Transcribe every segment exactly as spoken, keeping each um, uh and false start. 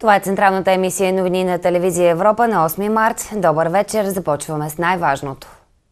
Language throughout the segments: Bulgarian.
Това е централната емисия новини на телевизия Европа на осми март. Добър вечер, започваме с най-важното.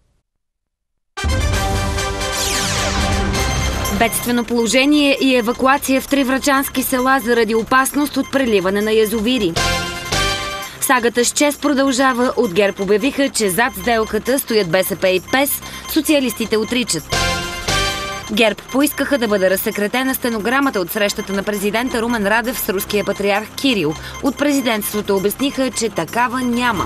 Бедствено положение и евакуация в три врачански села заради опасност от преливане на язовири. Сагата с ЧЕЗ продължава. От ГЕРБ обявиха, че зад сделката стоят БСП и ПЕС. Социалистите отричат. ГЕРБ поискаха да бъде разсекретена стенограмата от срещата на президента Румен Радев с руския патриарх Кирил. От президентството обясниха, че такава няма.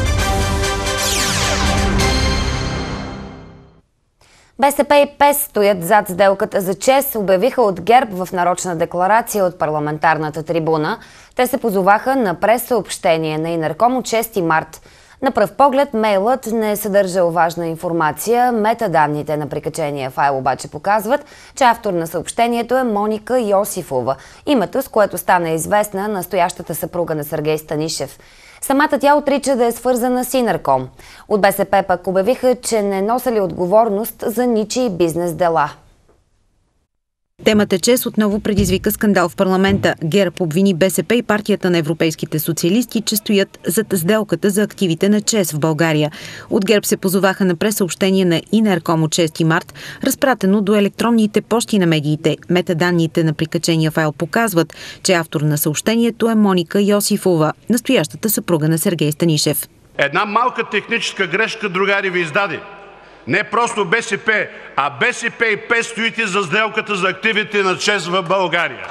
БСП и ПЕС стоят зад сделката за ЧЕЗ, обявиха от ГЕРБ в нарочна декларация от парламентарната трибуна. Те се позоваха на прессъобщение на Инерком от шести март. На пръв поглед мейлът не е съдържал важна информация. Метаданните на прикачения файл обаче показват, че автор на съобщението е Моника Йосифова, името с което стана известна настоящата съпруга на Сергей Станишев. Самата тя отрича да е свързана с Инерком. От БСП пък обявиха, че не носели отговорност за ничии бизнес дела. Темата ЧЕЗ отново предизвика скандал в парламента. ГЕРБ обвини БСП и партията на европейските социалисти, че стоят зад сделката за активите на ЧЕЗ в България. От ГЕРБ се позоваха на прессъобщение на Инерком от шести март, разпратено до електронните пощи на медиите. Метаданните на прикачения файл показват, че автор на съобщението е Моника Йосифова, настоящата съпруга на Сергей Станишев. Една малка техническа грешка, другари, ви издаде. Не просто БСП, а БСП и ПЕС стоите за сделката за активите на ЧЕЗ в България.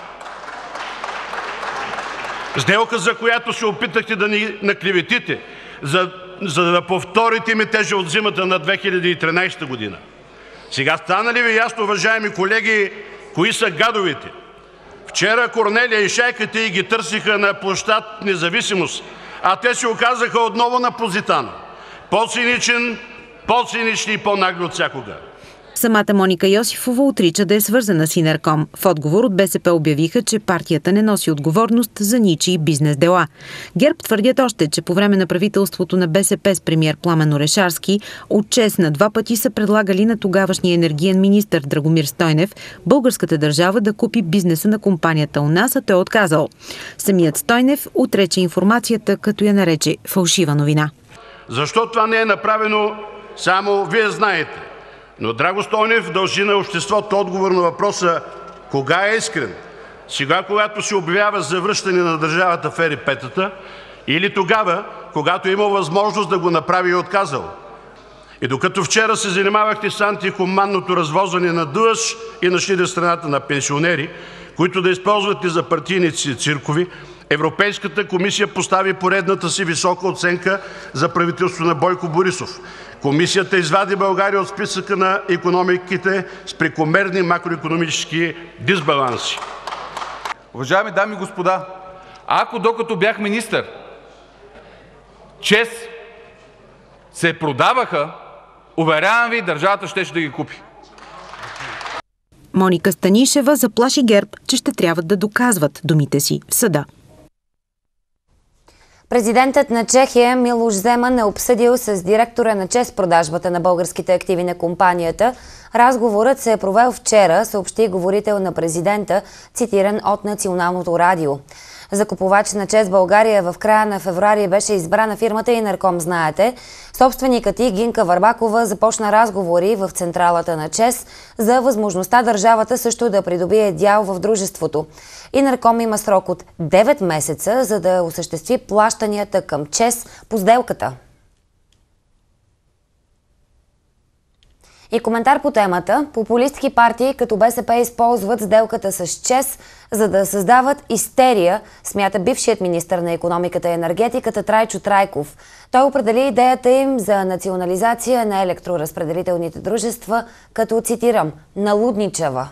Сделка, за която се опитахте да ни наклеветите, за, за да повторите метежа от зимата на две хиляди и тринадесета година. Сега стана ли ви ясно, уважаеми колеги, кои са гадовите? Вчера Корнелия и шайката ѝ ги търсиха на площад Независимост, а те се оказаха отново на Позитано. По-циничен, по-цинични и по-нагли от всякога. Самата Моника Йосифова отрича да е свързана с Инерком. В отговор от БСП обявиха, че партията не носи отговорност за ничии бизнес дела. ГЕРБ твърдят още, че по време на правителството на БСП с премиер Пламен Орешарски от ЧЕЗ на два пъти са предлагали на тогавашния енергиен министър Драгомир Стойнев българската държава да купи бизнеса на компанията у нас, а той отказал. Самият Стойнев отрече информацията, като я нарече фалшива новина. Защо това не е направено, само вие знаете. Но Драго Стойнев дължи на обществото отговор на въпроса кога е искрен. Сега, когато се обявява за връщане на държавата в ЕРП-тата, или тогава, когато е имал възможност да го направи и отказал. И докато вчера се занимавахте с антихуманното развозване на ДУАС и нашли страната на пенсионери, които да използвате за партийни циркови, Европейската комисия постави поредната си висока оценка за правителството на Бойко Борисов. Комисията извади България от списъка на икономиките с прекомерни макроикономически дисбаланси. Уважаеми дами и господа, ако докато бях министър ЧЕЗ се продаваха, уверявам ви, държавата щеше да ги купи. Моника Станишева заплаши ГЕРБ, че ще трябва да доказват думите си в съда. Президентът на Чехия Милош Земан е обсъдил с директора на ЧЕЗ продажбата на българските активи на компанията. Разговорът се е провел вчера, съобщи говорител на президента, цитиран от Националното радио. За купувач на ЧЕЗ България в края на февруари беше избрана фирмата Инерком, знаете. Собственикът ѝ Гинка Върбакова започна разговори в централата на ЧЕЗ за възможността държавата също да придобие дял в дружеството. Инерком има срок от девет месеца, за да осъществи плащанията към ЧЕЗ по сделката. И коментар по темата. Популистки партии като БСП използват сделката с ЧЕЗ, за да създават истерия, смята бившият министър на икономиката и енергетиката Трайчо Трайков. Той определи идеята им за национализация на електроразпределителните дружества, като, цитирам, налудничава.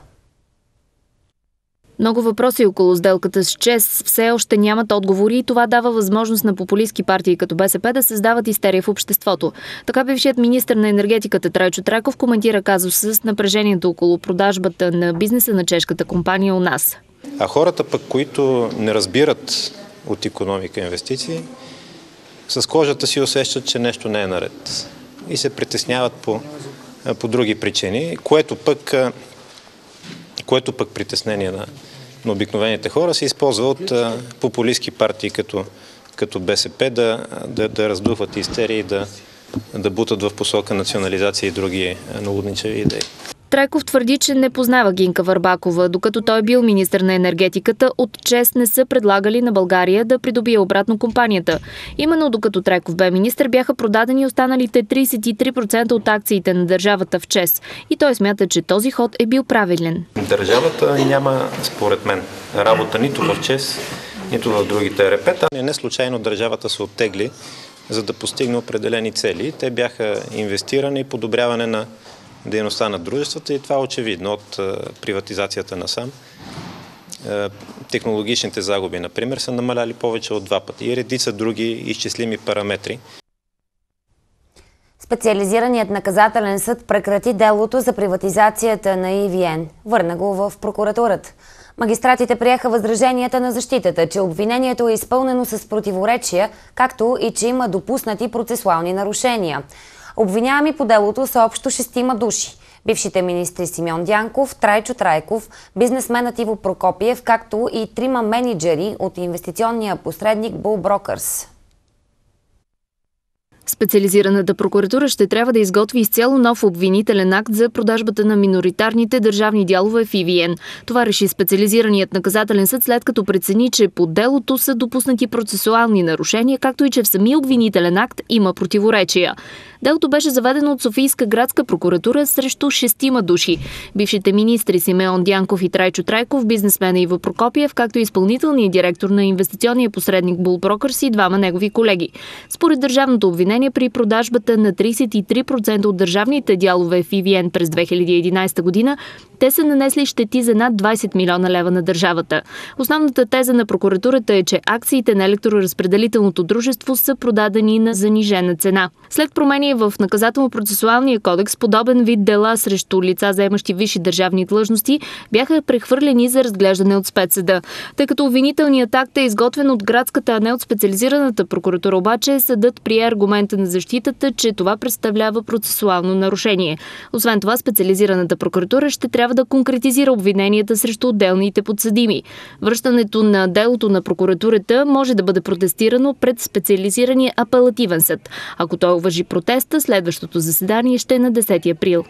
Много въпроси около сделката с ЧЕЗ все още нямат отговори и това дава възможност на популистки партии като БСП да създават истерия в обществото. Така бившият министър на енергетиката Трайчо Трайков коментира казуса с напрежението около продажбата на бизнеса на чешката компания у нас. А хората пък, които не разбират от икономика и инвестиции, с кожата си усещат, че нещо не е наред и се притесняват по, по други причини, което пък, което пък притеснение на на обикновените хора се използва от популистски партии като, като БСП да, да, да раздуват истерии и да, да бутат в посока национализация и други налудничави идеи. Трайков твърди, че не познава Гинка Върбакова. Докато той е бил министър на енергетиката, от ЧЕЗ не са предлагали на България да придобие обратно компанията. Именно докато Трайков бе министър, бяха продадени останалите тридесет и три процента от акциите на държавата в ЧЕЗ. И той смята, че този ход е бил правилен. Държавата няма, според мен, работа нито в ЧЕЗ, нито в другите ЕРП-та. Не случайно държавата се оттегли, за да постигне определени цели. Те бяха инвестиране и подобряване на дейността на дружествата и това е очевидно от приватизацията насам. Технологичните загуби, например, са намаляли повече от два пъти и редица други изчислими параметри. Специализираният наказателен съд прекрати делото за приватизацията на И Ви Ен. Върна го в прокуратурата. Магистратите приеха възраженията на защитата, че обвинението е изпълнено с противоречия, както и че има допуснати процесуални нарушения. Обвиняеми по делото са общо шестима души. Бившите министри Симеон Дянков, Трайчо Трайков, бизнесменът Иво Прокопиев, както и трима мениджъри от инвестиционния посредник Bull Brokers. Специализираната прокуратура ще трябва да изготви изцяло нов обвинителен акт за продажбата на миноритарните държавни дялове в И Ви Ен. Това реши специализираният наказателен съд, след като прецени, че по делото са допуснати процесуални нарушения, както и че в самия обвинителен акт има противоречия. Делото беше заведено от Софийска градска прокуратура срещу шестима души. Бившите министри Симеон Дянков и Трайчо Трайков, бизнесмена Иво Прокопиев, както и изпълнителният директор на инвестиционния посредник Bull Brokers и двама негови колеги. Според държавното обвинение, при продажбата на тридесет и три процента от държавните дялове в И Ви Ен през две хиляди и единадесета година, те са нанесли щети за над двадесет милиона лева на държавата. Основната теза на прокуратурата е, че акциите на електроразпределителното дружество са продадени на занижена цена. След промени в наказателно-процесуалния кодекс, подобен вид дела срещу лица, заемащи висши държавни длъжности, бяха прехвърлени за разглеждане от спецсъда. Тъй като обвинителният акт е изготвен от градската, а не от специализираната прокуратура, обаче съдът прие аргумента на защитата, че това представлява процесуално нарушение. Освен това, специализираната прокуратура ще трябва да конкретизира обвиненията срещу отделните подсъдими. Връщането на делото на прокуратурата може да бъде протестирано пред специализирания апелативен съд. Ако той уважи протеста, следващото заседание ще е на десети април.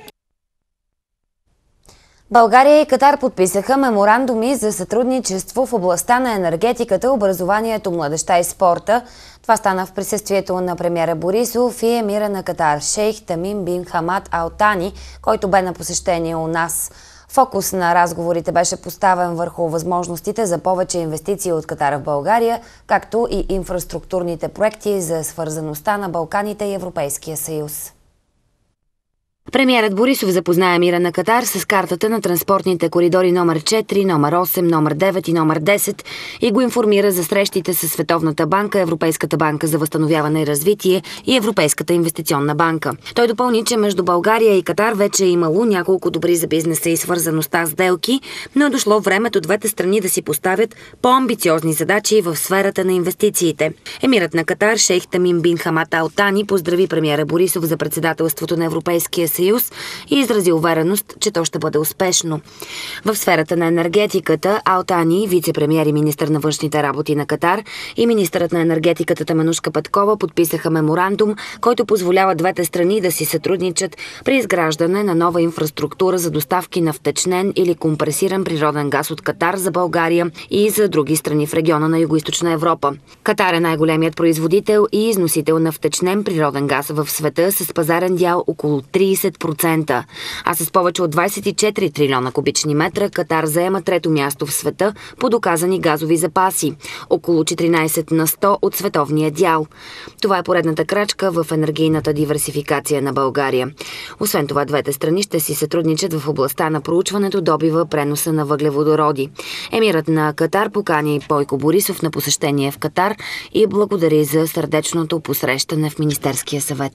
България и Катар подписаха меморандуми за сътрудничество в областта на енергетиката, образованието, младежта и спорта. Това стана в присъствието на премиера Борисов и емира на Катар шейх Тамим бин Хамад Ал Тани, който бе на посещение у нас. Фокус на разговорите беше поставен върху възможностите за повече инвестиции от Катар в България, както и инфраструктурните проекти за свързаността на Балканите и Европейския съюз. Премиерът Борисов запозна емира на Катар с картата на транспортните коридори номер четири, номер осем, номер девет и номер десет и го информира за срещите с Световната банка, Европейската банка за възстановяване и развитие и Европейската инвестиционна банка. Той допълни, че между България и Катар вече е имало няколко добри за бизнеса и свързаността сделки, но е дошло времето двете страни да си поставят по-амбициозни задачи в сферата на инвестициите. Емирът на Катар шейх Тамим бин Хамад Ал Тани поздрави премиера Борисов за председателството на Европейския съюз и изрази увереност, че то ще бъде успешно. В сферата на енергетиката Ал Тани, вице-премиер и министър на външните работи на Катар, и министърът на енергетиката Теменушка Петкова подписаха меморандум, който позволява двете страни да си сътрудничат при изграждане на нова инфраструктура за доставки на втечнен или компресиран природен газ от Катар за България и за други страни в региона на Югоизточна Европа. Катар е най-големият производител и износител на втечнен природен газ в света с пазарен дял около тридесет процента, а с повече от двадесет и четири трилиона кубични метра Катар заема трето място в света по доказани газови запаси, около четиринадесет на сто от световния дял. Това е поредната крачка в енергийната диверсификация на България. Освен това, двете страни ще си сътрудничат в областта на проучването, добива, преноса на въглеводороди. Емирът на Катар покани Бойко Борисов на посещение в Катар и благодари за сърдечното посрещане в Министерския съвет.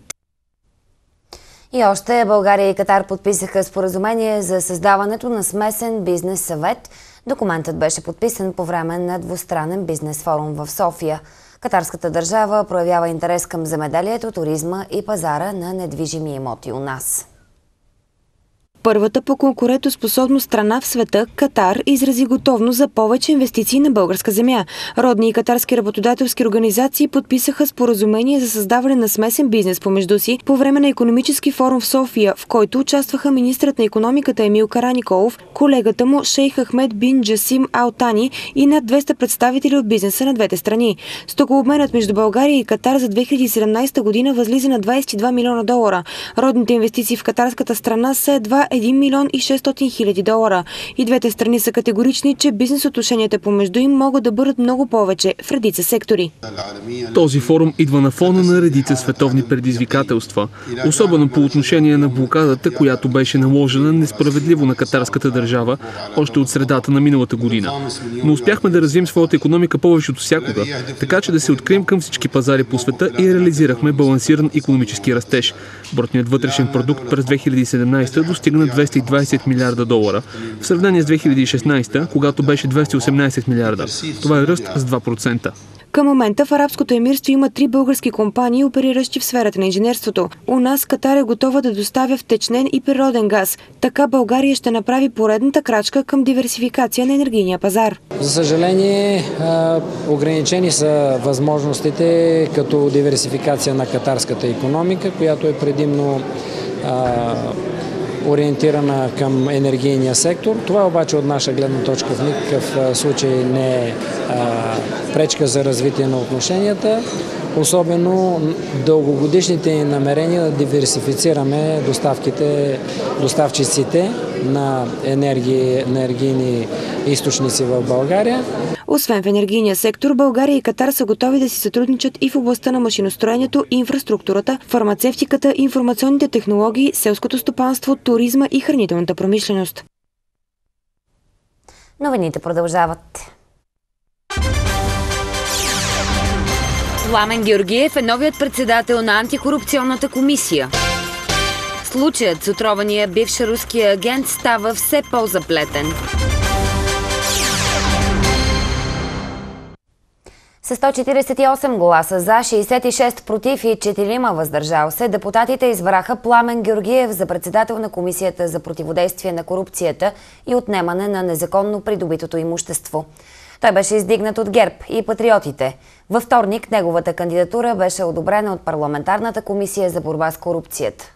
И още България и Катар подписаха споразумение за създаването на смесен бизнес съвет. Документът беше подписан по време на двустранен бизнес форум в София. Катарската държава проявява интерес към земеделието, туризма и пазара на недвижими имоти у нас. Първата по конкурентоспособност страна в света, Катар, изрази готовност за повече инвестиции на българска земя. Родни и катарски работодателски организации подписаха споразумение за създаване на смесен бизнес помежду си по време на икономически форум в София, в който участваха министрът на икономиката Емил Караниколов, колегата му Шейх Ахмед бин Джасим Ал Тани и над двеста представители от бизнеса на двете страни. Стокообменът между България и Катар за две хиляди и седемнадесета година възлиза на двадесет и два милиона долара. Родните инвестиции в катарската страна са едва един милион и шестстотин хиляди долара. И двете страни са категорични, че бизнес отношенията помежду им могат да бъдат много повече в редица сектори. Този форум идва на фона на редица световни предизвикателства, особено по отношение на блокадата, която беше наложена несправедливо на катарската държава още от средата на миналата година. Но успяхме да развием своята икономика повече от всякога, така че да се открием към всички пазари по света и реализирахме балансиран икономически растеж. Брутният вътрешен продукт през две хиляди и седемнадесета достигна двеста и двадесет милиарда долара, в сравнение с две хиляди и шестнадесета, когато беше двеста и осемнадесет милиарда. Това е ръст с два процента. Към момента в Арабското емирство има три български компании, опериращи в сферата на инженерството. У нас Катар е готова да доставя втечнен и природен газ. Така България ще направи поредната крачка към диверсификация на енергийния пазар. За съжаление, ограничени са възможностите като диверсификация на катарската икономика, която е предимно ориентирана към енергийния сектор. Това обаче от наша гледна точка в никакъв случай не е пречка за развитие на отношенията, особено дългогодишните намерения да диверсифицираме доставките, доставчиците на енергии, енергийни източници в България. Освен в енергийния сектор, България и Катар са готови да си сътрудничат и в областта на машиностроенето, инфраструктурата, фармацевтиката, информационните технологии, селското стопанство, туризма и хранителната промишленост. Новините продължават. Пламен Георгиев е новият председател на антикорупционната комисия. Случаят с отрования бивш руски агент става все по-заплетен. С сто четиридесет и осем гласа за, шестдесет и шест против и четирима въздържал се, депутатите избраха Пламен Георгиев за председател на Комисията за противодействие на корупцията и отнемане на незаконно придобитото имущество. Той беше издигнат от ГЕРБ и Патриотите. Във вторник неговата кандидатура беше одобрена от Парламентарната комисия за борба с корупцията.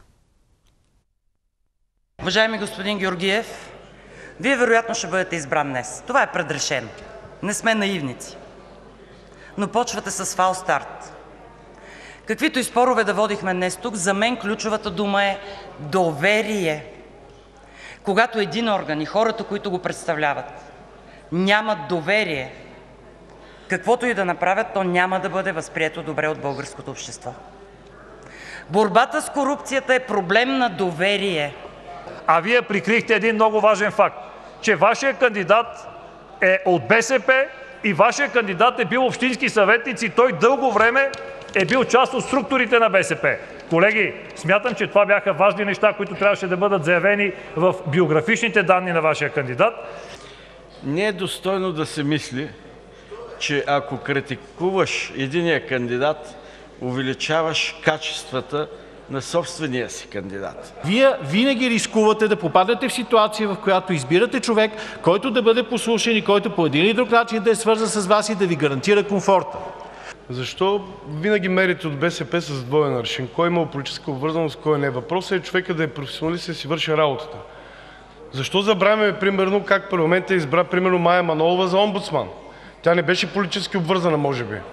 Уважаеми господин Георгиев, Вие вероятно ще бъдете избран днес. Това е предрешено. Не сме наивници. Но почвате с фал старт. Каквито и спорове да водихме днес тук, за мен ключовата дума е доверие. Когато един орган и хората, които го представляват, нямат доверие, каквото и да направят, то няма да бъде възприето добре от българското общество. Борбата с корупцията е проблем на доверие. А Вие прикрихте един много важен факт, че вашия кандидат е от БСП и вашия кандидат е бил общински съветник и той дълго време е бил част от структурите на БСП. Колеги, смятам, че това бяха важни неща, които трябваше да бъдат заявени в биографичните данни на вашия кандидат. Не е достойно да се мисли, че ако критикуваш единия кандидат, увеличаваш качествата на собствения си кандидат. Вие винаги рискувате да попадате в ситуация, в която избирате човек, който да бъде послушен и който по един или друг начин да е свързан с вас и да ви гарантира комфорта. Защо винаги мерите от БСП с двоен аршин? Кой има политическа обвързаност, кой не? Въпросът е човека да е професионалист и да си върши работата. Защо забравяме, примерно, как парламентът избра, примерно, Мая Манолова за омбудсман? Тя не беше политически обвързана, може би.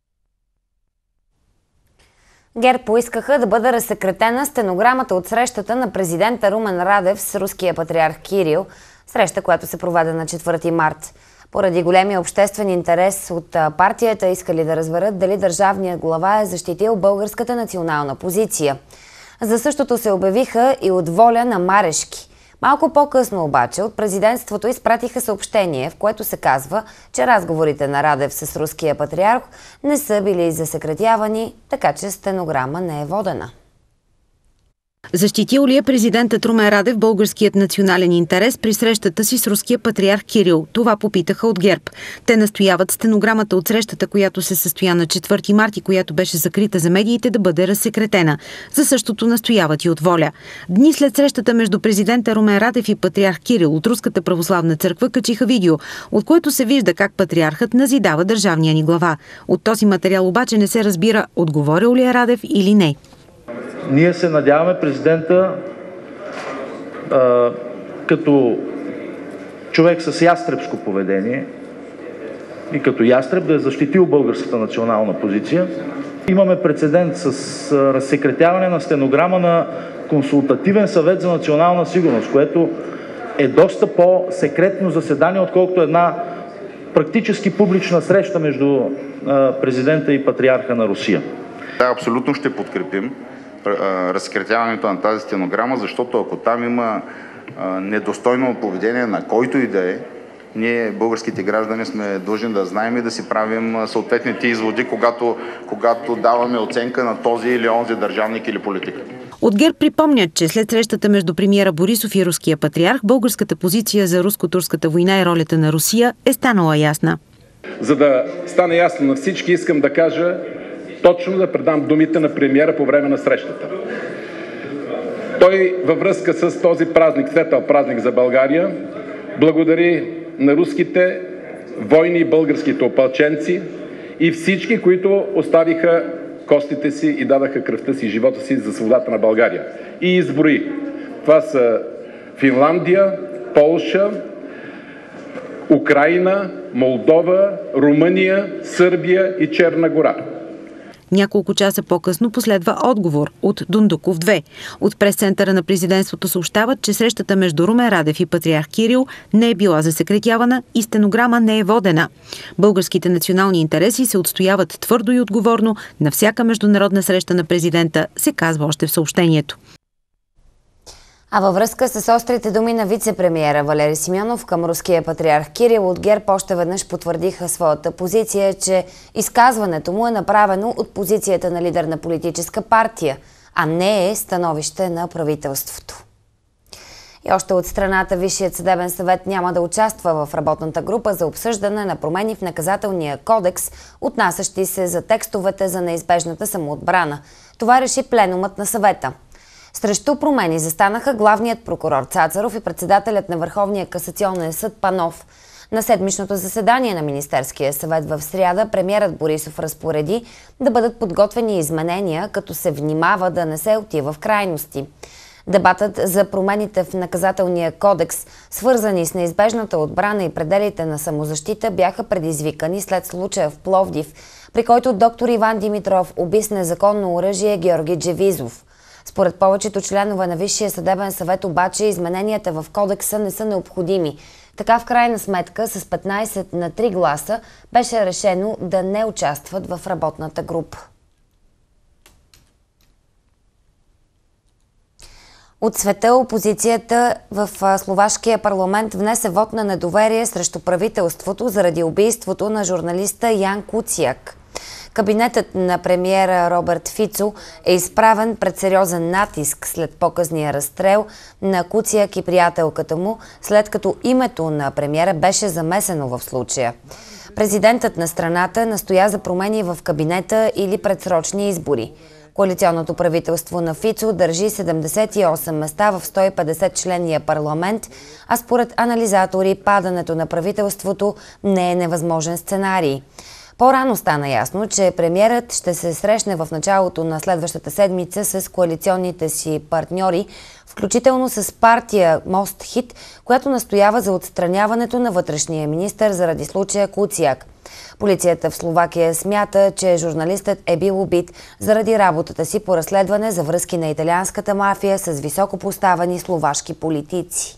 ГЕРБ поискаха да бъде разсекретена стенограмата от срещата на президента Румен Радев с руския патриарх Кирил, среща, която се проведе на четвърти март. Поради големия обществен интерес от партията искали да разберат дали държавният глава е защитил българската национална позиция. За същото се обявиха и от Воля на Марешки. Малко по-късно обаче от президентството изпратиха съобщение, в което се казва, че разговорите на Радев с руския патриарх не са били засекретявани, така че стенограма не е водена. Защитил ли е президентът Румен Радев българският национален интерес при срещата си с руския патриарх Кирил? Това попитаха от ГЕРБ. Те настояват стенограмата от срещата, която се състоя на четвърти март и която беше закрита за медиите, да бъде разсекретена. За същото настояват и от Воля. Дни след срещата между президента Румен Радев и патриарх Кирил от Руската православна църква качиха видео, от което се вижда как патриархът назидава държавния ни глава. От този материал обаче не се разбира отговорил ли е Радев или не. Ние се надяваме президента а, като човек с ястребско поведение и като ястреб да е защитил българската национална позиция. Имаме прецедент с а, разсекретяване на стенограма на Консултативен съвет за национална сигурност, което е доста по-секретно заседание, отколкото една практически публична среща между а, президента и патриарха на Русия. Да, абсолютно ще подкрепим разсекретяването на тази стенограма, защото ако там има а, недостойно поведение на който и да е, ние, българските граждани, сме длъжни да знаем и да си правим съответните изводи, когато, когато даваме оценка на този или онзи държавник или политик. От ГЕРБ припомнят, че след срещата между премиера Борисов и руския патриарх, българската позиция за руско-турската война и ролята на Русия е станала ясна. За да стане ясно на всички, искам да кажа точно да предам думите на премиера по време на срещата. Той във връзка с този празник, светъл празник за България, благодари на руските войни и българските опълченци и всички, които оставиха костите си и дадаха кръвта си и живота си за свободата на България. И изброи. Това са Финландия, Полша, Украйна, Молдова, Румъния, Сърбия и Черна гора. Няколко часа по-късно последва отговор от Дундуков две. От пресцентъра на президентството съобщават, че срещата между Румен Радев и патриарх Кирил не е била засекретявана и стенограма не е водена. Българските национални интереси се отстояват твърдо и отговорно на всяка международна среща на президента, се казва още в съобщението. А във връзка с острите думи на вице-премиера Валери Симеонов към руския патриарх Кирил, от ГЕРБ още веднъж потвърдиха своята позиция, че изказването му е направено от позицията на лидер на политическа партия, а не е становище на правителството. И още от страната Висшият съдебен съвет няма да участва в работната група за обсъждане на промени в наказателния кодекс, отнасящи се за текстовете за неизбежната самоотбрана. Това реши пленумът на съвета. Срещу промени застанаха главният прокурор Цацаров и председателят на Върховния касационен съд Панов. На седмичното заседание на Министерския съвет в сряда премиерът Борисов разпореди да бъдат подготвени изменения, като се внимава да не се отива в крайности. Дебатът за промените в наказателния кодекс, свързани с неизбежната отбрана и пределите на самозащита, бяха предизвикани след случая в Пловдив, при който доктор Иван Димитров уби с незаконно оръжие Георги Джевизов. Според повечето членове на Висшия съдебен съвет обаче измененията в кодекса не са необходими. Така в крайна сметка с петнайсет на три гласа беше решено да не участват в работната група. От света опозицията в словашкия парламент внесе вод на недоверие срещу правителството заради убийството на журналиста Ян Куциак. Кабинетът на премиера Роберт Фицо е изправен пред сериозен натиск след по-късния разстрел на Куциак и приятелката му, след като името на премиера беше замесено в случая. Президентът на страната настоя за промени в кабинета или предсрочни избори. Коалиционното правителство на Фицо държи седемдесет и осем места в сто и петдесет членния парламент, а според анализатори падането на правителството не е невъзможен сценарий. По-рано стана ясно, че премиерът ще се срещне в началото на следващата седмица с коалиционните си партньори, включително с партия Мост Хит, която настоява за отстраняването на вътрешния министър заради случая Куциак. Полицията в Словакия смята, че журналистът е бил убит заради работата си по разследване за връзки на италианската мафия с високопоставени словашки политици.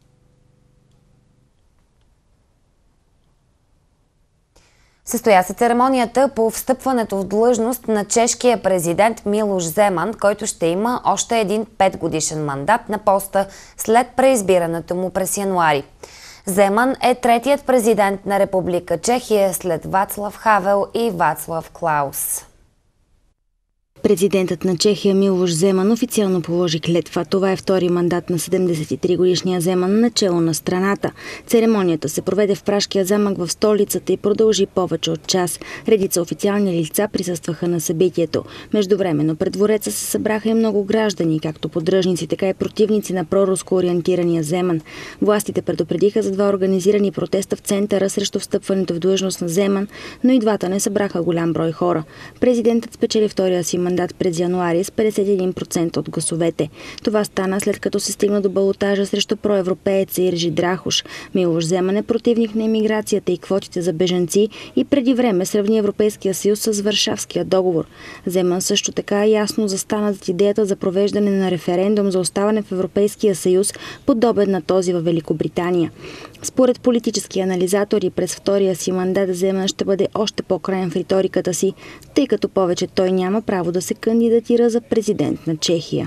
Състоя се церемонията по встъпването в длъжност на чешкия президент Милош Земан, който ще има още един петгодишен мандат на поста след преизбирането му през януари. Земан е третият президент на Република Чехия след Вацлав Хавел и Вацлав Клаус. Президентът на Чехия Милош Земан официално положи клетва. Това е втори мандат на седемдесет и три годишния Земан начело на страната. Церемонията се проведе в Пражкия замък в столицата и продължи повече от час. Редица официални лица присъстваха на събитието. Междувременно пред двореца се събраха и много граждани, както поддръжници, така и противници на проруско ориентирания Земан. Властите предупредиха за два организирани протеста в центъра срещу встъпването в длъжност на Земан, но и двата не събраха голям брой хора. Президентът спечели втория си мандат през януари с петдесет и един процента от гласовете. Това стана след като се стигна до балотажа срещу проевропееца Иржи Драхуш. Милош Земан е противник на емиграцията и квотите за бежанци и преди време сравни Европейския съюз с Варшавския договор. Земан също така ясно застана зад идеята за провеждане на референдум за оставане в Европейския съюз, подобен на този във Великобритания. Според политически анализатори, през втория си мандат Земан ще бъде още по-краен в риториката си, тъй като повече той няма право да се кандидатира за президент на Чехия.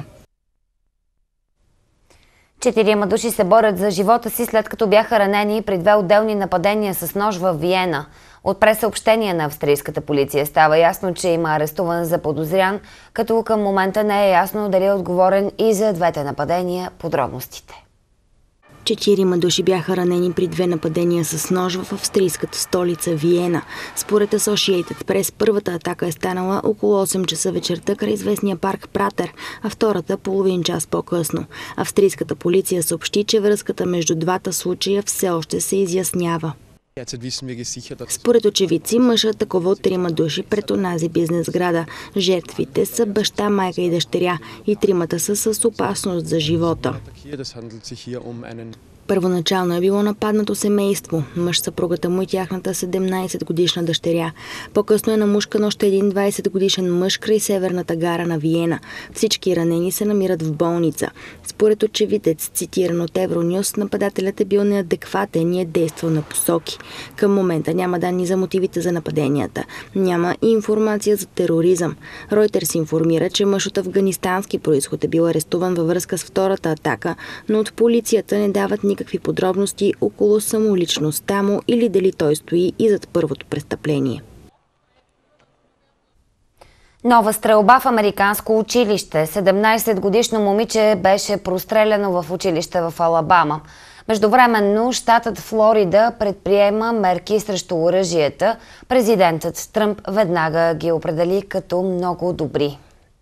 Четирима души се борят за живота си, след като бяха ранени при две отделни нападения с нож в Виена. От пресъобщение на австрийската полиция става ясно, че има арестуван заподозрян, като към момента не е ясно дали е отговорен и за двете нападения. Подробностите. Четирима души бяха ранени при две нападения с нож в австрийската столица Виена. Според Associated Press, първата атака е станала около осем часа вечерта край известния парк Пратер, а втората половин час по-късно. Австрийската полиция съобщи, че връзката между двата случая все още се изяснява. Според очевидци, мъжът атакува от трима души пред онази бизнес сграда. Жертвите са баща, майка и дъщеря и тримата са с опасност за живота. Първоначално е било нападнато семейство, мъж, съпругата му и тяхната седемнайсет годишна дъщеря. По-късно е намушкан още един двайсет годишен мъж край северната гара на Виена. Всички ранени се намират в болница. Според очевидец, цитиран от Евронюс, нападателят е бил неадекватен и е действал на посоки. Към момента няма данни за мотивите за нападенията. Няма и информация за тероризъм. Ройтерс информира, че мъж от афганистански произход е бил арестуван във връзка с втората атака, но от полицията не дават никакви подробности около самоличността му или дали той стои и зад първото престъпление. Нова стрелба в американско училище. седемнайсетгодишно момиче беше простреляно в училище в Алабама. Междувременно щатът Флорида предприема мерки срещу оръжията. Президентът Тръмп веднага ги определи като много добри.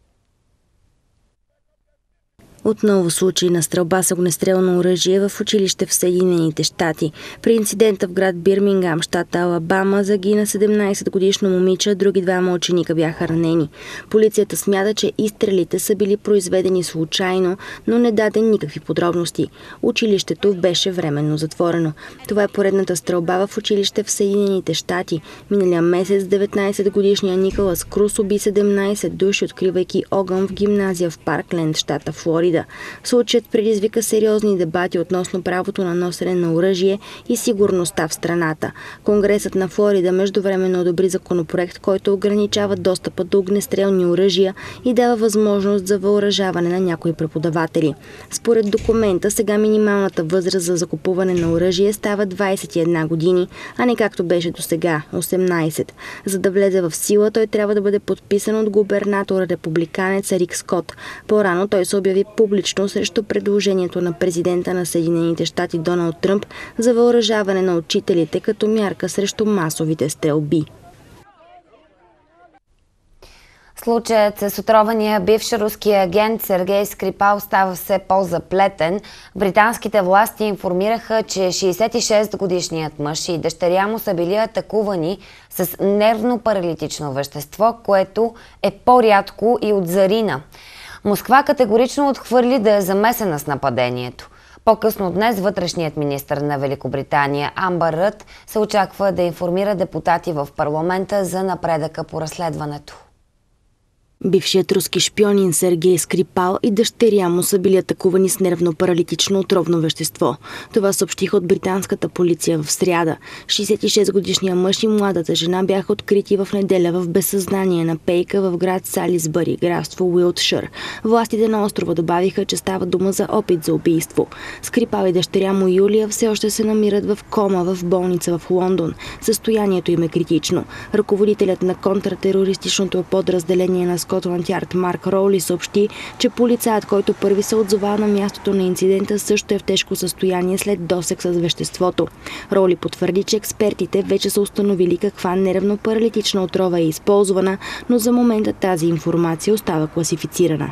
Отново случай на стрелба с огнестрелно оръжие в училище в Съединените щати. При инцидента в град Бирмингам, щата Алабама, загина седемнайсетгодишно момиче, други двама ученика бяха ранени. Полицията смята, че изстрелите са били произведени случайно, но не даде никакви подробности. Училището беше временно затворено. Това е поредната стрелба в училище в Съединените щати. Миналия месец деветнайсетгодишният Николас Крус уби седемнайсет души, откривайки огън в гимназия в Паркленд, щата Флорида. Случаят предизвика сериозни дебати относно правото на носене на оръжие и сигурността в страната. Конгресът на Флорида междувременно одобри законопроект, който ограничава достъпа до огнестрелни оръжия и дава възможност за въоръжаване на някои преподаватели. Според документа, сега минималната възраст за закупуване на оръжие става двайсет и една години, а не както беше до сега – осемнайсет. За да влезе в сила, той трябва да бъде подписан от губернатора републиканец Рик Скот. По-рано той се обяви публично срещу предложението на президента на Съединените щати Доналд Тръмп за въоръжаване на учителите като мярка срещу масовите стрелби. Случаят с отровения бивш руски агент Сергей Скрипал става все по-заплетен. Британските власти информираха, че шейсет и шестгодишният мъж и дъщеря му са били атакувани с нервно-паралитично вещество, което е по-рядко и от зарина. Москва категорично отхвърли да е замесена с нападението. По-късно днес вътрешният министър на Великобритания Амбър Ръд се очаква да информира депутати в парламента за напредъка по разследването. Бившият руски шпионин Сергей Скрипал и дъщеря му са били атакувани с нервно-паралитично отровно вещество. Това съобщиха от британската полиция в сряда. шейсет и шестгодишният мъж и младата жена бяха открити в неделя в безсъзнание на пейка в град Салисбъри, графство Уилтшир. Властите на острова добавиха, че става дума за опит за убийство. Скрипал и дъщеря му Юлия все още се намират в кома в болница в Лондон. Състоянието им е критично. Ръководителят на контртерористичното подразделение на Скотланд Ярд Марк Роули съобщи, че полицаят, който първи се отзова на мястото на инцидента, също е в тежко състояние след досег с веществото. Роули потвърди, че експертите вече са установили каква нервно-паралитична отрова е използвана, но за момента тази информация остава класифицирана.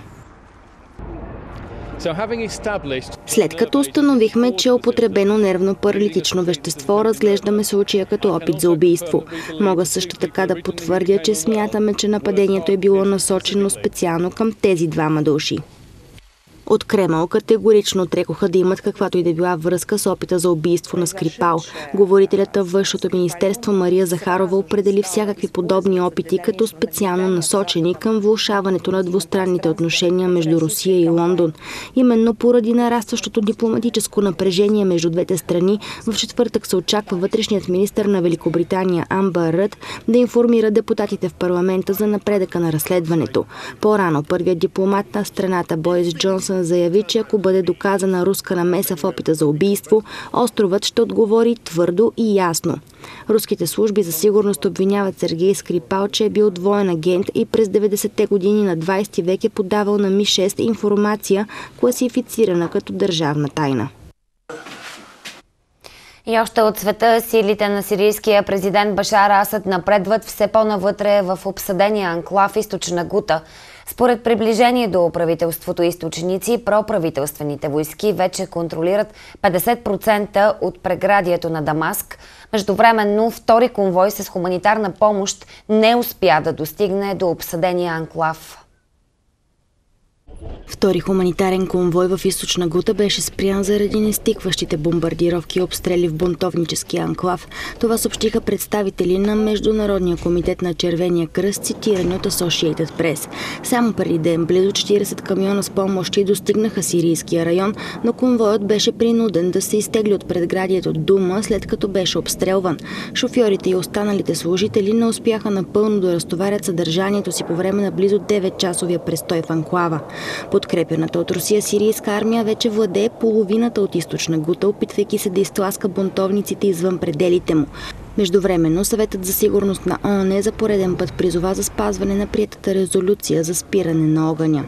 След като установихме, че е употребено нервно-паралитично вещество, разглеждаме случая като опит за убийство. Мога също така да потвърдя, че смятаме, че нападението е било насочено специално към тези двама души. От Кремъл категорично отрекоха да имат каквато и да била връзка с опита за убийство на Скрипал. Говорителята във Външното министерство Мария Захарова определи всякакви подобни опити като специално насочени към влошаването на двустранните отношения между Русия и Лондон. Именно поради нарастващото дипломатическо напрежение между двете страни, в четвъртък се очаква вътрешният министър на Великобритания Амбър Ръд да информира депутатите в парламента за напредъка на разследването. По-рано първият дипломат на страната Борис Джонсън заяви, че ако бъде доказана руска намеса в опита за убийство, островът ще отговори твърдо и ясно. Руските служби за сигурност обвиняват Сергей Скрипал, че е бил двоен агент и през деветдесетте години на двадесети век е подавал на Ми шест информация, класифицирана като държавна тайна. И още от света, силите на сирийския президент Башар Асад напредват все по-навътре в обсъдения анклав Източна Гута. Според приближение до правителството източници, проправителствените войски вече контролират петдесет процента от преградието на Дамаск. Междувременно, втори конвой с хуманитарна помощ не успя да достигне до обсъдения анклав. Втори хуманитарен конвой в Източна Гута беше спрян заради нестикващите бомбардировки и обстрели в бунтовническия анклав. Това съобщиха представители на Международния комитет на Червения кръст, цитирани от Associated Press. Само преди ден близо четиридесет камиона с помощи достигнаха сирийския район, но конвоят беше принуден да се изтегли от предградието Дума, след като беше обстрелван. Шофьорите и останалите служители не успяха напълно да разтоварят съдържанието си по време на близо девет-часовия престой в анклава. Подкрепената от Русия сирийска армия вече владее половината от Източна Гута, опитвайки се да изтласка бунтовниците извън пределите му. Междувременно, Съветът за сигурност на ООН за пореден път призова за спазване на приетата резолюция за спиране на огъня.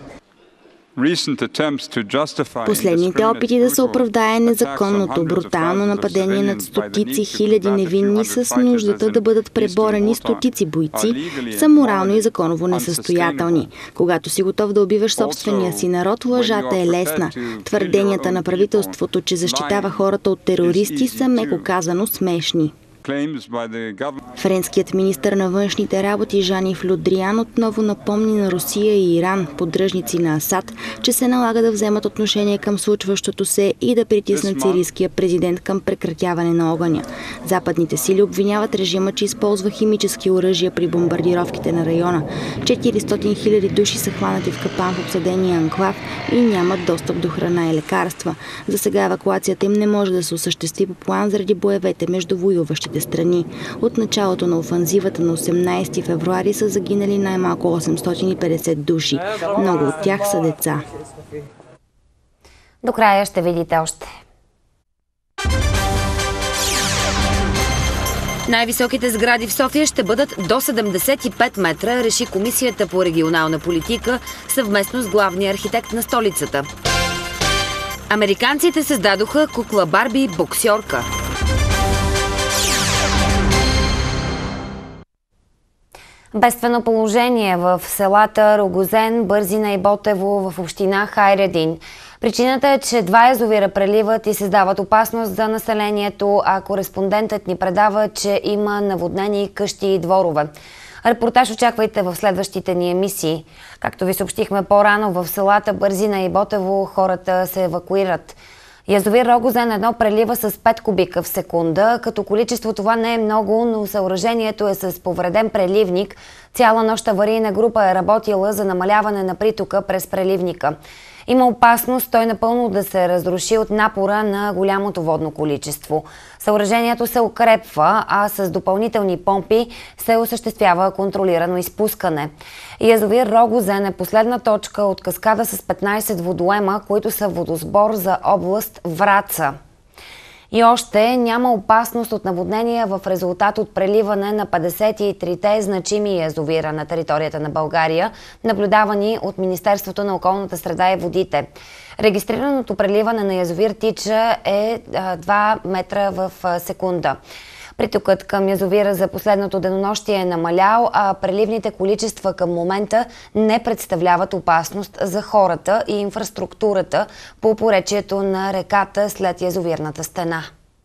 Последните опити да се оправдае незаконното, брутално нападение над стотици хиляди невинни с нуждата да бъдат преборени стотици бойци са морално и законово несъстоятелни. Когато си готов да убиваш собствения си народ, лъжата е лесна. Твърденията на правителството, че защитава хората от терористи, са меко казано смешни. Френският министър на външните работи Жан-Йв Le Drian отново напомни на Русия и Иран, поддръжници на Асад, че се налага да вземат отношение към случващото се и да притиснат сирийския президент към прекратяване на огъня. Западните сили обвиняват режима, че използва химически оръжия при бомбардировките на района. четиристотин хиляди души са хванати в капан в обсъдения анклав и нямат достъп до храна и лекарства. За сега евакуацията им не може да се осъществи по план заради боевете между воюващите страни. От началото на офанзивата на осемнадесети февруари са загинали най-малко осемстотин и петдесет души. Много от тях са деца. До края ще видите още. Най-високите сгради в София ще бъдат до седемдесет и пет метра, реши Комисията по регионална политика съвместно с главния архитект на столицата. Американците създадоха кукла Барби боксьорка. Бедствено положение в селата Рогозен, Бързина и Ботево в община Хайредин. Причината е, че два язовира преливат и създават опасност за населението, а кореспондентът ни предава, че има наводнени къщи и дворове. Репортаж очаквайте в следващите ни емисии. Както ви съобщихме по-рано, в селата Бързина и Ботево хората се евакуират. Язовир Рогозен едно прелива с пет кубика в секунда, като количество това не е много, но съоръжението е с повреден преливник. Цяла нощ аварийна група е работила за намаляване на притока през преливника. Има опасност той напълно да се разруши от напора на голямото водно количество. Съоръжението се укрепва, а с допълнителни помпи се осъществява контролирано изпускане. Язовир Рогозен е последна точка от каскада с петнадесет водоема, които са водосбор за област Враца. И още няма опасност от наводнения в резултат от преливане на петдесет и трите значими язовира на територията на България, наблюдавани от Министерството на околната среда и водите. Регистрираното преливане на язовир Тича е два метра в секунда. Притокът към язовира за последното денонощие е намалял, а преливните количества към момента не представляват опасност за хората и инфраструктурата по поречието на реката след язовирната стена.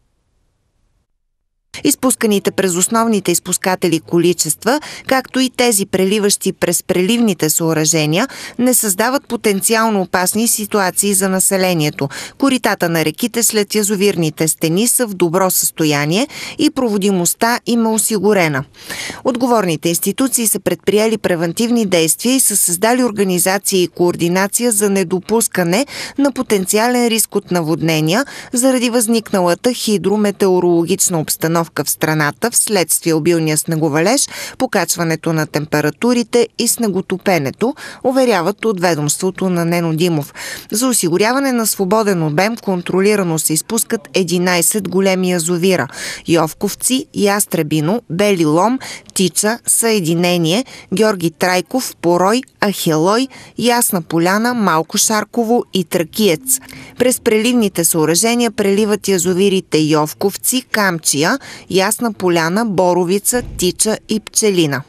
Изпусканите през основните изпускатели количества, както и тези преливащи през преливните съоръжения, не създават потенциално опасни ситуации за населението. Коритата на реките след язовирните стени са в добро състояние и проводимостта им е осигурена. Отговорните институции са предприели превентивни действия и са създали организация и координация за недопускане на потенциален риск от наводнения заради възникналата хидрометеорологична обстановка в страната вследствие обилния снеговалеж, покачването на температурите и снеготопенето, уверяват от ведомството на Нено Димов. За осигуряване на свободен обем контролирано се изпускат единайсет големи язовира – Йовковци, Ястребино, Бели Лом, Тича, Съединение, Георги Трайков, Порой, Ахелой, Ясна поляна, Малко Шарково и Тракиец. През преливните съоръжения преливат язовирите Йовковци, Камчия, Ясна поляна, Боровица, Тича и Пчелина.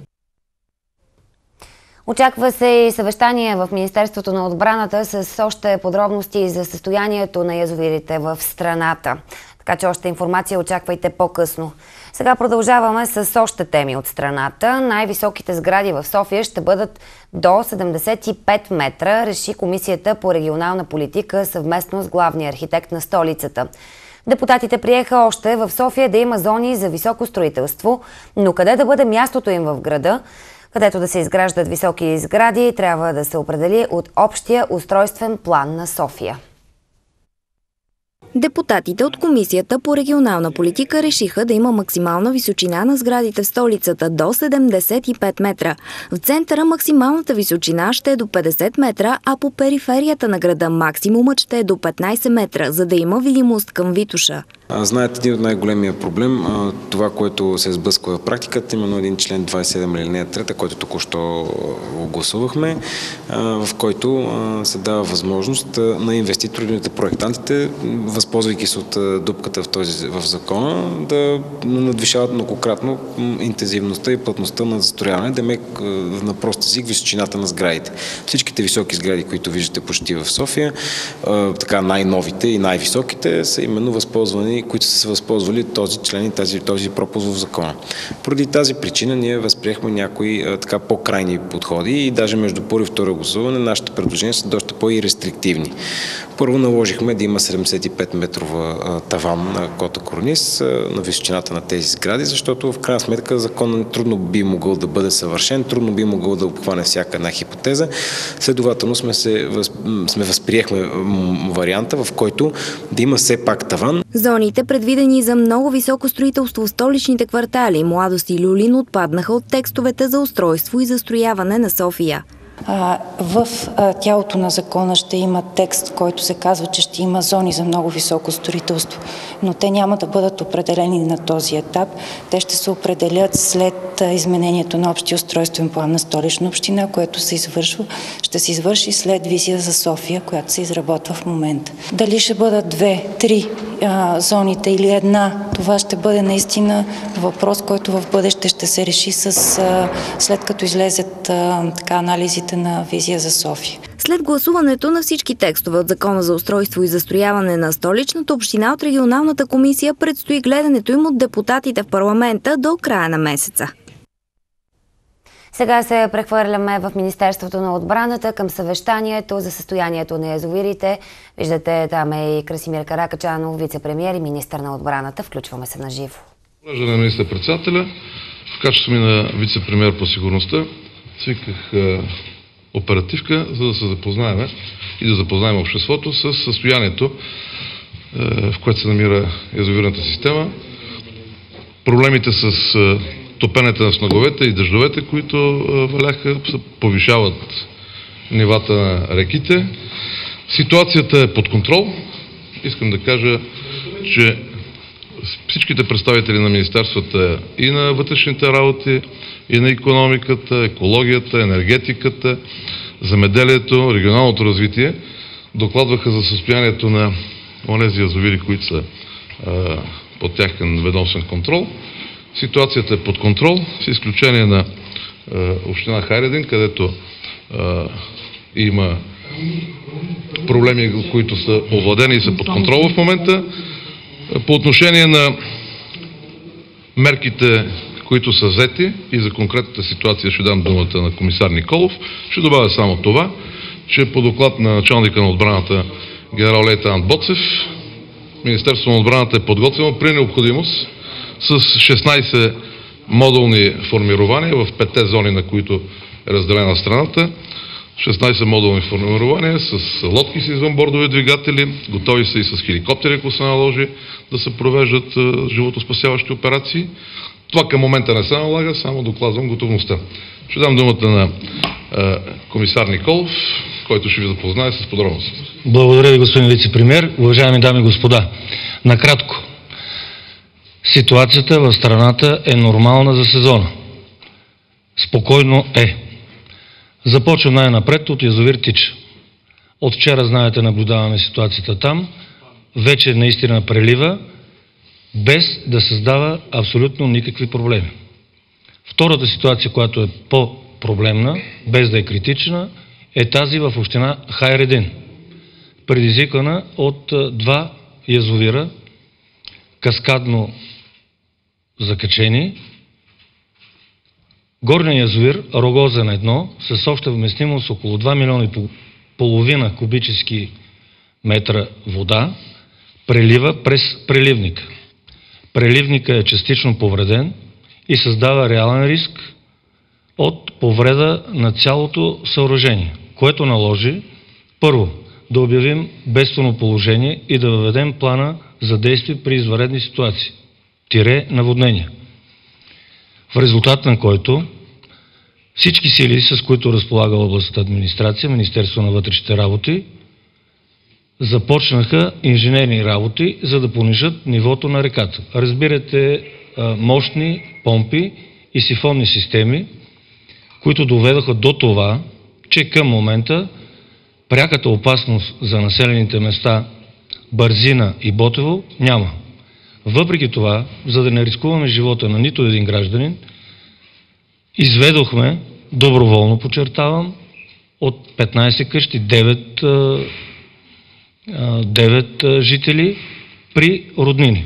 Очаква се и съвещание в Министерството на отбраната с още подробности за състоянието на язовирите в страната. Така че още информация очаквайте по-късно. Сега продължаваме с още теми от страната. Най-високите сгради в София ще бъдат до седемдесет и пет метра, реши Комисията по регионална политика съвместно с главния архитект на столицата. Депутатите приеха още в София да има зони за високо строителство, но къде да бъде мястото им в града, където да се изграждат високи сгради, трябва да се определи от общия устройствен план на София. Депутатите от Комисията по регионална политика решиха да има максимална височина на сградите в столицата до седемдесет и пет метра. В центъра максималната височина ще е до петдесет метра, а по периферията на града максимумът ще е до петнайсет метра, за да има видимост към Витоша. Знаете, един от най-големия проблем, това, което се сблъсква в практиката, именно един член двайсет и седем алинея трета, който току-що гласувахме, в който се дава възможност на инвеститорите, проектантите, възползвайки се от дупката в, този, в закона, да надвишават многократно интензивността и плътността на застрояване, да ме на прост език височината на сградите. Всичките високи сгради, които виждате почти в София, така най-новите и най-високите, са именно възползвани, които са се възползвали този член и тази, този пропуск в закона. Поради тази причина ние възприехме някои а, така по-крайни подходи и даже между първо и второ гласуване нашите предложения са доста по-ирестриктивни. Първо наложихме да има седемдесет и пет метрова а, таван на кота корниз а, на височината на тези сгради, защото в крайна сметка законът трудно би могъл да бъде съвършен, трудно би могъл да обхване всяка една хипотеза. Следователно сме, се, въз, сме възприехме варианта, в който да има все пак таван. Зоните, предвидени за много високо строителство в столичните квартали Младост и Люлин, отпаднаха от текстовете за устройство и застрояване на София. В тялото на закона ще има текст, в който се казва, че ще има зони за много високо строителство, но те няма да бъдат определени на този етап. Те ще се определят след изменението на общия устройствен план на Столична община, което се извършва, ще се извърши след визия за София, която се изработва в момента. Дали ще бъдат две, три а, зоните или една, това ще бъде наистина въпрос, който в бъдеще ще се реши с, а, след като излезат а, така, анализите на визия за София. След гласуването на всички текстове от Закона за устройство и застрояване на Столичната община от регионалната комисия предстои гледането им от депутатите в парламента до края на месеца. Сега се прехвърляме в Министерството на отбраната към съвещанието за състоянието на язовирите. Виждате, там е и Красимир Каракачанов, вице-премиер и министър на отбраната. Включваме се на живо. Уважаеми министър-председателя, в качеството ми на вице-премиер по сигурността, свиках оперативка, за да се запознаем и да запознаем обществото с състоянието, в което се намира язовирната система, проблемите с топенето на снеговете и дъждовете, които валяха, повишават нивата на реките. Ситуацията е под контрол. Искам да кажа, че всичките представители на министерствата и на вътрешните работи, и на икономиката, екологията, енергетиката, земеделието, регионалното развитие докладваха за състоянието на онези язовири, които са а, под тяхен ведомствен контрол. Ситуацията е под контрол, с изключение на а, община Хайредин, където а, има проблеми, които са овладени и са под контрол в момента. По отношение на мерките, които са взети, и за конкретната ситуация ще дам думата на комисар Николов, ще добавя само това, че по доклад на началника на отбраната генерал-лейтенант Боцев, Министерството на отбраната е подготвено при необходимост с шестнайсет модулни формирования в петте зони, на които е разделена страната. шестнайсет модулни формирования с лодки с извънбордови двигатели, готови са и с хеликоптери, ако се наложи да се провеждат животоспасяващи операции. Това към момента не се налага, само докладвам готовността. Ще дам думата на е, комисар Николов, който ще ви запознае с подробностите. Благодаря ви, господин вице-премиер. Уважаеми дами и господа, накратко, ситуацията в страната е нормална за сезона. Спокойно е. Започвам най-напред от язовир Тича. От вчера, знаете, наблюдаваме ситуацията там. Вече наистина прелива, без да създава абсолютно никакви проблеми. Втората ситуация, която е по-проблемна, без да е критична, е тази в община Хайредин, предизвикана от два язовира, каскадно закачени. Горният язовир, Рогозен едно, с обща вместимост около два милиона и половина кубически метра вода, прелива през преливника. Преливника е частично повреден и създава реален риск от повреда на цялото съоръжение, което наложи първо да обявим бедствено положение и да въведем плана за действие при извънредни ситуации, тире наводнения. В резултат на който всички сили, с които разполага областната администрация, Министерство на вътрешните работи, започнаха инженерни работи, за да понижат нивото на реката. Разбирате, мощни помпи и сифонни системи, които доведоха до това, че към момента пряката опасност за населените места Бързина и Ботево няма. Въпреки това, за да не рискуваме живота на нито един гражданин, изведохме, доброволно подчертавам, от петнайсет къщи девет, девет жители при роднини.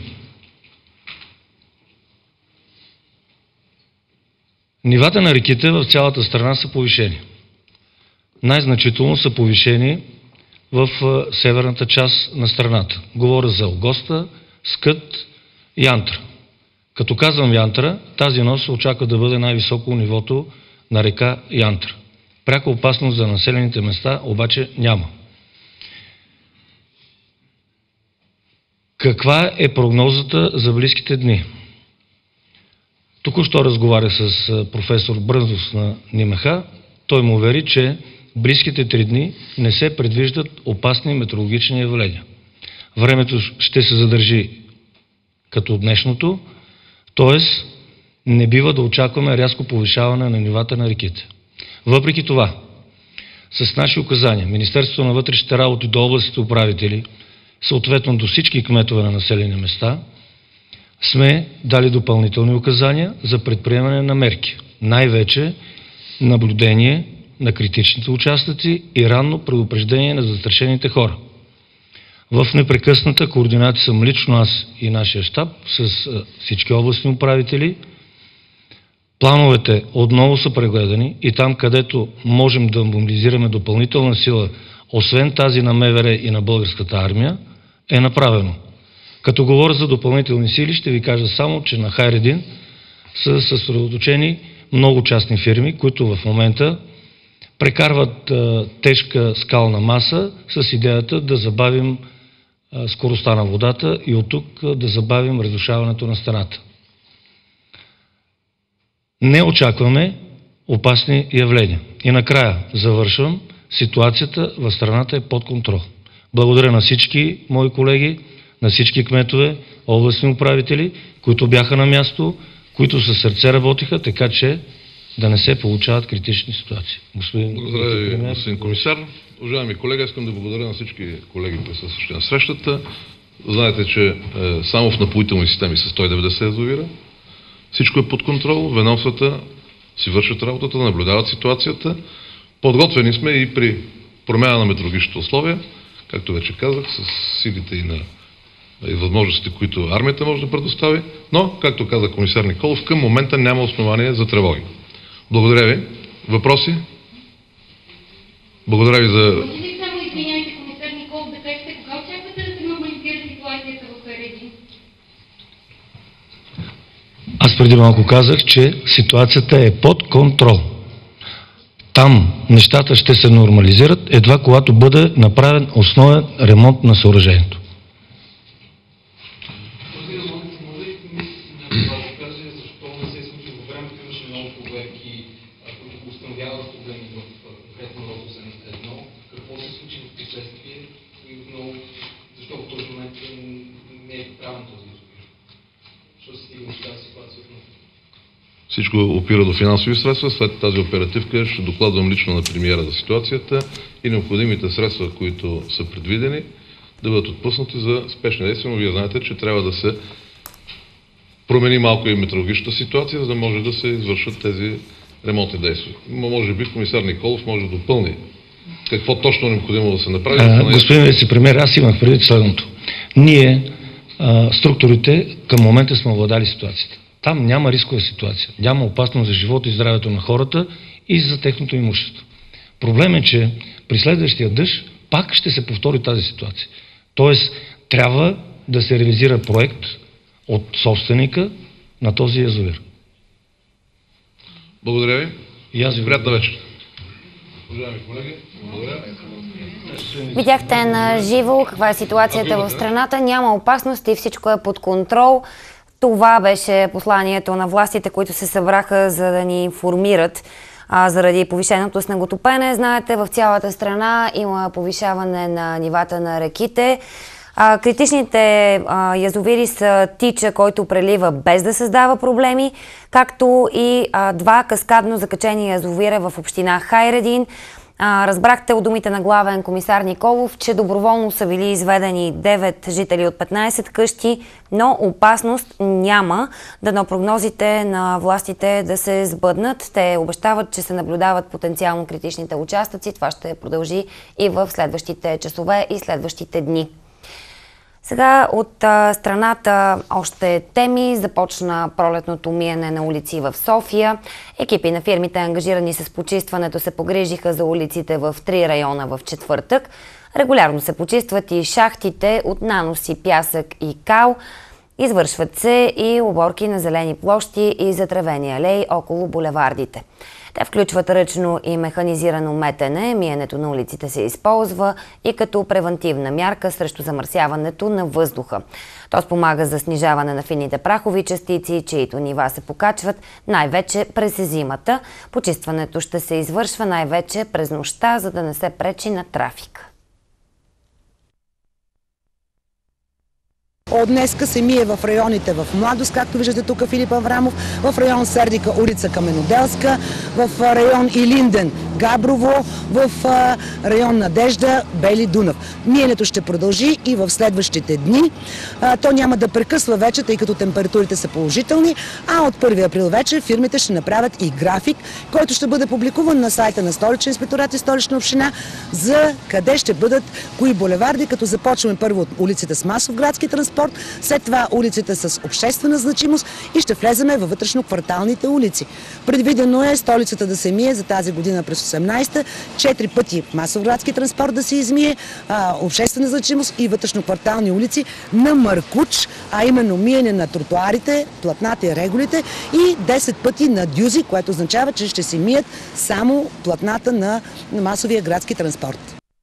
Нивата на реките в цялата страна са повишени. Най-значително са повишени в северната част на страната. Говоря за Огоста, Скът, Янтра. Като казвам Янтра, тази нощ се очаква да бъде най-високо нивото на река Янтра. Пряка опасност за населените места обаче няма. Каква е прогнозата за близките дни? Току-що разговарях с професор Брънзов на НИМХ. Той му увери, че близките три дни не се предвиждат опасни метеорологични явления. Времето ще се задържи като днешното, т.е. не бива да очакваме рязко повишаване на нивата на реките. Въпреки това, с наши указания, Министерството на вътрешните работи до областните управители, съответно до всички кметове на населени места, сме дали допълнителни указания за предприемане на мерки. Най-вече наблюдение на критичните участъци и ранно предупреждение на застрашените хора. В непрекъсната координация съм лично аз и нашия щаб с всички областни управители. Плановете отново са прегледани и там, където можем да мобилизираме допълнителна сила, освен тази на МВР и на българската армия, е направено. Като говоря за допълнителни сили, ще ви кажа само, че на Хайредин са съсредоточени много частни фирми, които в момента прекарват а, тежка скална маса с идеята да забавим а, скоростта на водата и от тук а, да забавим разрушаването на стената. Не очакваме опасни явления. И накрая завършвам. Ситуацията в страната е под контрол. Благодаря на всички мои колеги на всички кметове, областни управители, които бяха на място, които със сърце работиха, така че да не се получават критични ситуации. Господин, благодаря ви, господин комисар. Уважаеми колега, искам да благодаря на всички колеги, присъстващи на срещата. Знаете, че е, само в напоителни системи са сто и деветдесет язовира. Всичко е под контрол. Ведомствата си вършат работата, наблюдават ситуацията. Подготвени сме и при промяна на метеорологичните условия, както вече казах, с силите и на и възможностите, които армията може да предостави, но, както каза комисар Николов, към момента няма основание за тревоги. Благодаря ви. Въпроси? Благодаря ви за... Може ли само, извиняйте, комисар Николов, да кажете кога очаквате да се нормализира ситуацията в Харедин? Аз преди малко казах, че ситуацията е под контрол. Там нещата ще се нормализират едва когато бъде направен основен ремонт на съоръжението. Всичко опира до финансови средства. След тази оперативка ще докладвам лично на премиера за ситуацията и необходимите средства, които са предвидени, да бъдат отпуснати за спешни действия. Но вие знаете, че трябва да се промени малко и метеорологичната ситуация, за да може да се извършат тези ремонтни действия. Може би комисар Николов може да допълни какво точно е необходимо да се направи. А, господин вицепремиер, аз имах предвид следното. Ние, а, структурите, към момента сме овладали ситуацията. Там няма рискова ситуация. Няма опасност за живота и здравето на хората и за техното имущество. Проблем е, че при следващия дъжд пак ще се повтори тази ситуация. Тоест, трябва да се реализира проект от собственика на този язовир. Благодаря ви. И аз ви приятна вечер. Уважаеми колеги, благодаря. Видяхте на живо каква е ситуацията в страната. Няма опасност и всичко е под контрол. Това беше посланието на властите, които се събраха, за да ни информират а, заради повишеното снеготопене. Знаете, в цялата страна има повишаване на нивата на реките. А, критичните а, язовири са Тича, който прелива без да създава проблеми, както и а, два каскадно закачени язовира в община Хайредин. А, разбрахте от думите на главен комисар Николов, че доброволно са били изведени девет жители от петнайсет къщи, но опасност няма. Дано прогнозите на властите да се сбъднат. Те обещават, че се наблюдават потенциално критичните участъци. Това ще продължи и в следващите часове и следващите дни. Сега от а, страната още теми. Започна пролетното миене на улици в София. Екипи на фирмите, ангажирани с почистването, се погрижиха за улиците в три района в четвъртък. Регулярно се почистват и шахтите от наноси, пясък и кал. Извършват се и уборки на зелени площи и затревени алеи около булевардите. Те включват ръчно и механизирано метене. Миенето на улиците се използва и като превантивна мярка срещу замърсяването на въздуха. То спомага за снижаване на фините прахови частици, чието нива се покачват най-вече през зимата. Почистването ще се извършва най-вече през нощта, за да не се пречи на трафика. От днеска се мие в районите в Младост, както виждате тук Филип Аврамов, в район Сердика, улица Каменоделска, в район Илинден, Габрово, в район Надежда, Бели Дунав. Миенето ще продължи и в следващите дни. То няма да прекъсва вече, тъй като температурите са положителни, а от първи април вече фирмите ще направят и график, който ще бъде публикуван на сайта на Столичен инспекторат и Столична община, за къде ще бъдат кои булеварди, като започваме първо от улиците с масов градски транспорт, след това улиците с обществена значимост и ще влеземе във вътрешно-кварталните улици. Предвидено е столицата да се мие за тази година през осемнайсета, четири пъти масов градски транспорт да се измие, а, обществена значимост и вътрешно-квартални улици на Маркуч, а именно миене на тротуарите, платната и регулите и десет пъти на дюзи, което означава, че ще се мият само платната на, на масовия градски транспорт.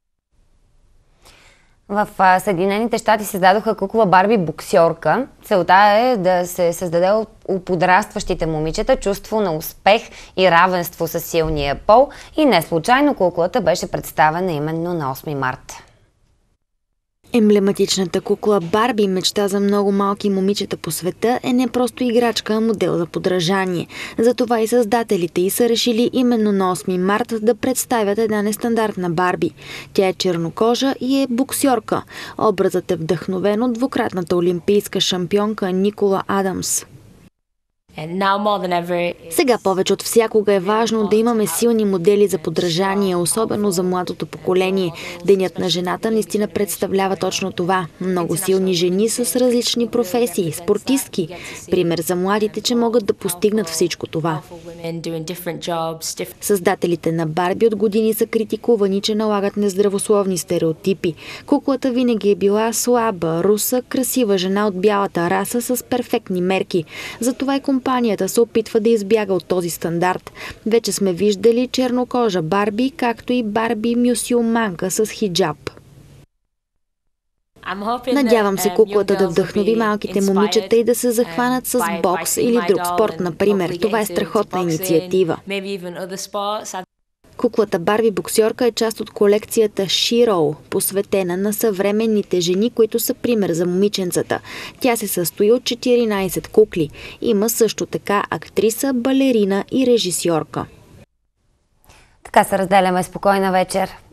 В Съединените щати създадоха кукла Барби боксьорка. Целта е да се създаде у подрастващите момичета чувство на успех и равенство с силния пол. И не случайно куклата беше представена именно на осми март. Емблематичната кукла Барби, мечта за много малки момичета по света, е не просто играчка, а модел за подражание. Затова и създателите й са решили именно на осми март да представят една нестандартна Барби. Тя е чернокожа и е боксьорка. Образът е вдъхновен от двукратната олимпийска шампионка Никола Адамс. Сега повече от всякога е важно да имаме силни модели за подражание, особено за младото поколение. Денят на жената наистина представлява точно това. Много силни жени с различни професии, спортистки. Пример за младите, че могат да постигнат всичко това. Създателите на Барби от години са критикувани, че налагат нездравословни стереотипи. Куклата винаги е била слаба, руса, красива жена от бялата раса с перфектни мерки. Затова и компанията се опитва да избяга от този стандарт. Вече сме виждали чернокожа Барби, както и Барби мюсюлманка с хиджаб. Надявам се куклата да вдъхнови малките момичета и да се захванат с бокс или друг спорт, например. Това е страхотна инициатива. Куклата Барби боксьорка е част от колекцията She-Roll, посветена на съвременните жени, които са пример за момиченцата. Тя се състои от четиринайсет кукли. Има също така актриса, балерина и режисьорка. Така се разделяме. Спокойна вечер.